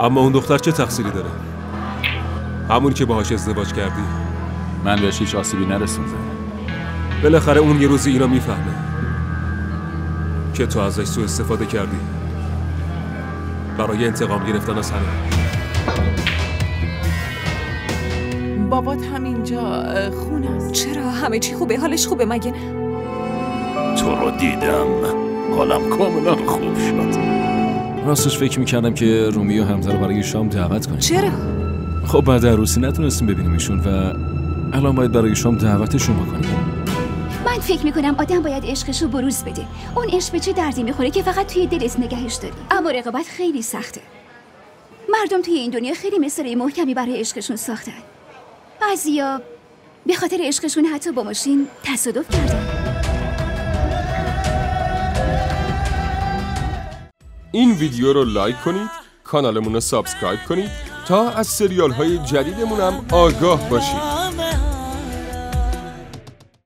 اما اون دختر چه تقصیری داره؟ همونی که باهاش ازدواج کردی. من بهش هیچ آسیبی نرسوندم. بالاخره اون یه روزی اینا میفهمه که تو ازش سوء استفاده کردی برای انتقام گرفتن از همه. بابات همینجا خونه است. چرا؟ همه چی خوبه؟ حالش خوبه مگه نه؟ تو رو دیدم حالم کاملا خوب شد. راستش فکر میکردم که رومی و حمزه رو برای شام دعوت کنیم. چرا؟ خب بعد عروسی نتونستیم ببینیم ایشون و الان باید برای شام دعوتشون بکنیم. من فکر میکنم آدم باید عشقشو بروز بده. اون عشق به چه دردی میخوره که فقط توی دلت نگهش داری. اما رقابت خیلی سخته. مردم توی این دنیا خیلی مسئله محکمی برای عشقشون ساختن. بعضیا به خاطر عشقشون حتی با ماشین تصادف کردن. این ویدیو رو لایک کنید، کانالمون رو سابسکرایب کنید تا از سریال های جدیدمون هم آگاه باشید.